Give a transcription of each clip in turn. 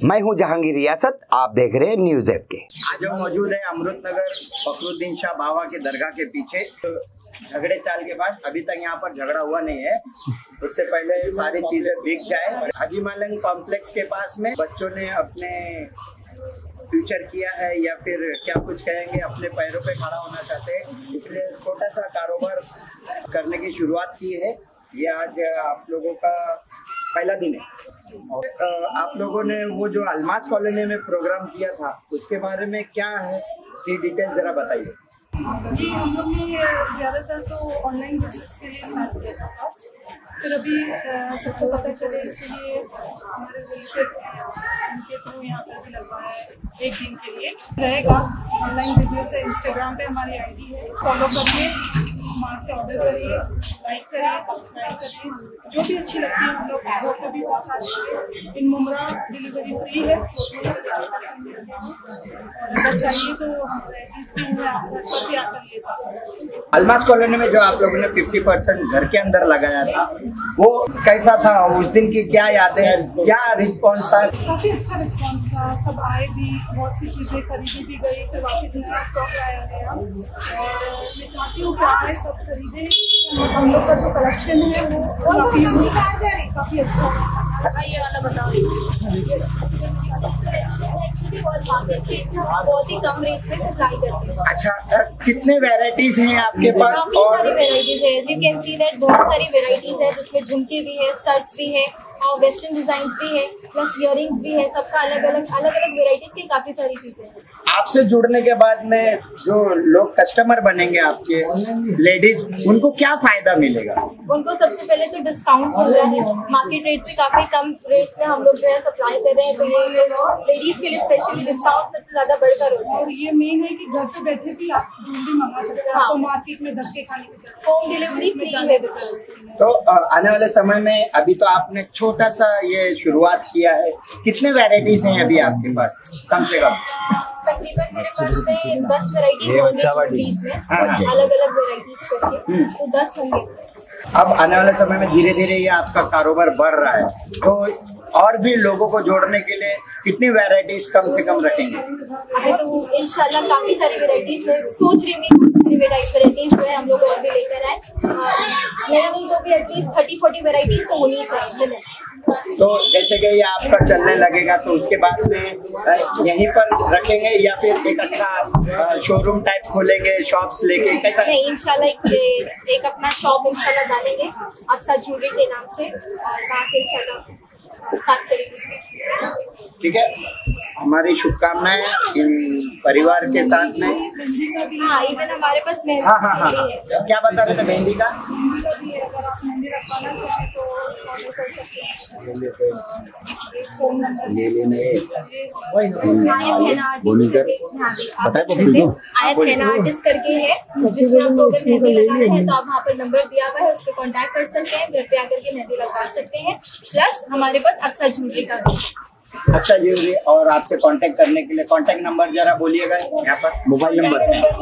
मैं हूं जहांगीर रियासत, आप देख रहे हैं न्यूज ऐप के। आज हम मौजूद है अमृतनगर फखरुद्दीन शाह बाबा के दरगाह के पीछे। तो झगड़े चाल के बाद अभी तक यहाँ पर झगड़ा हुआ नहीं है। उससे पहले सारी चीजें बिक जाए। हाजी मालन कॉम्प्लेक्स के पास में बच्चों ने अपने फ्यूचर किया है या फिर क्या कुछ कहेंगे, अपने पैरों पे खड़ा होना चाहते हैं, इसलिए छोटा सा कारोबार करने की शुरुआत की है। ये आज आप लोगों का पहला दिन है। आप लोगों ने वो जो अलमास कॉलोनी में प्रोग्राम किया था उसके बारे में क्या है की डिटेल जरा बताइए। अभी हम लोग ने ज़्यादातर तो ऑनलाइन बिजनेस के लिए स्टार्ट किया था फर्स्ट, फिर अभी सबको पता चले इसके लिए हमारे रिलेटिव्स हैं, उनके थ्रू यहाँ पर भी लगवाया है। एक दिन के लिए रहेगा ऑनलाइन बिजनेस है। इंस्टाग्राम पे हमारी आईडी है, फॉलो करिए, वहाँ से ऑर्डर करिए, लाइक करिए, सब्सक्राइब करिए। जो भी अच्छी लगती है हम लोग घर पे भी पहुँचा देंगे। इन मुमरा डिलीवरी फ्री है और अगर चाहिए तो हम वैराइटीज भी हैं, आप घर पर भी आकर ले सकते हैं। अलमास कॉलोनी में जो आप लोगों ने 50% घर के अंदर लगाया था वो कैसा था? उस दिन की क्या यादें, क्या रिस्पॉन्स था? काफ़ी अच्छा रिस्पॉन्स था, सब आए भी, बहुत सी चीज़ें खरीदी भी गई, फिर वापस नया स्टॉक लाया गया और मैं चाहती हूँ कि आए सब खरीदे। हम लोग का जो कलेक्शन है वो काफ़ी अच्छा है। ये वाला बताओ। बहुत ही कम रेट में सप्लाई करते हैं। अच्छा, कितने वेराइटीज हैं आपके पास? काफी सारी वेराइटीज है, यू कैन सी दैट बहुत सारी वेराइटीज है, जिसमें झुमके भी है, स्टड्स भी है और वेस्टर्न डिजाइन भी है, प्लस इयरिंग्स भी है। सबका अलग अलग वेराइटीज की काफी सारी चीजें हैं। आपसे जुड़ने के बाद में जो लोग कस्टमर बनेंगे आपके लेडीज, उनको क्या फायदा मिलेगा? उनको सबसे पहले तो डिस्काउंट मिल रहा है, मार्केट रेट से काफी कम रेट्स में हम लोग जो है सप्लाई कर रहे हैं। तो ये लेडीज के लिए स्पेशली डिस्काउंट सबसे ज्यादा बढ़कर होता है। और ये मेन है कि घर पे बैठे भी आप ज्वेलरी मंगा सकते हैं। आपको मार्केट में धक्के खाने की होम डिलीवरी फ्री है। तो आने वाले समय में, अभी तो आपने छोटा सा ये शुरुआत किया है, कितने वेराइटीज हैं अभी आपके पास कम से कम? तकरीबन मेरे पास में 10 वेराइटीज होंगी चूड़ीज में, अलग अलग वेराइटीज करके, तो 10 होंगे। अब आने वाले समय में धीरे धीरे ये आपका कारोबार बढ़ रहा है, तो और भी लोगों को जोड़ने के लिए कितनी वेराइटीज कम से कम रखेंगे? अभी तो इंशाल्लाह काफी सारी वेराइटीज में सोच रही हूँ, वेराइटीज जो है हम लोग और भी लेकर आए। मेरा भी तो भी एटलीस्ट 30-40 वेराइटीज तो होनी चाहिए। तो जैसे कि ये आपका चलने लगेगा तो उसके बाद में यहीं पर रखेंगे या फिर एक अच्छा शोरूम टाइप खोलेंगे, शॉप्स लेके, कैसा? नहीं, इंशाल्लाह एक अपना शॉप इंशाल्लाह डालेंगे अक्सा ज्वेलरी के नाम से, और वहाँ से इंशाल्लाह स्टार्ट करेंगे। ठीक है, हमारी शुभकामनाएं इन परिवार के साथ में। हाँ, इवन हमारे पास मेहंदी हाँ, क्या बता रहे थे मेहंदी का? अगर आप मेहंदी रखवाना चाहें तो ऑर्डर कर सकते हैं। आयत हैना आर्टिस्ट करके है, जिसमें आपको अगर मेहंदी लगाना है तो आप वहाँ पर नंबर दिया हुआ है, उस पर कॉन्टैक्ट कर सकते हैं, घर पे आकर के मेहंदी लगवा सकते हैं। प्लस हमारे पास अक्सा ज्वेलरी का भी। अच्छा ज्वेलरी, और आपसे कांटेक्ट करने के लिए कांटेक्ट नंबर जरा बोलिएगा यहाँ पर। मोबाइल नंबर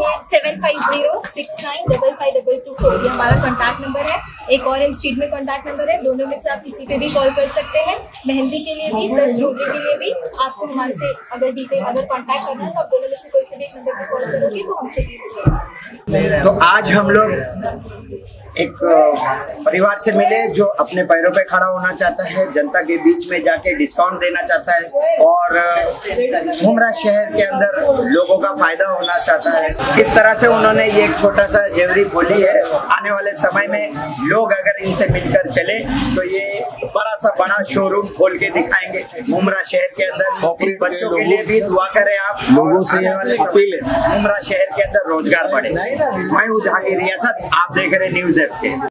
7506955522 ये हमारा कांटेक्ट नंबर है। एक और इंस्टीट में कांटेक्ट नंबर है, दोनों में से आप किसी पे भी कॉल कर सकते हैं। मेहंदी के लिए भी प्लस ज्वेलरी के लिए भी आपको हमारे से अगर कांटेक्ट करना है तो आप दोनों में से कोई से भी एक नंबर पे कॉल करोगे तो हमसे भी। तो आज हम लोग एक परिवार से मिले जो अपने पैरों पे खड़ा होना चाहता है, जनता के बीच में जाके डिस्काउंट देना चाहता है और मुमरा शहर के अंदर लोगों का फायदा होना चाहता है। इस तरह से उन्होंने ये एक छोटा सा ज्वेलरी खोली है। आने वाले समय में लोग अगर इनसे मिलकर चले तो ये बड़ा शोरूम खोल के दिखाएंगे मुमरा शहर के अंदर। बच्चों के लिए भी दुआ करें आप, लोगों से अपील है मुमरा शहर के अंदर रोजगार बढ़े। मैं हूँ जहांगीर रियासत, आप देख रहे न्यूज ऐप के।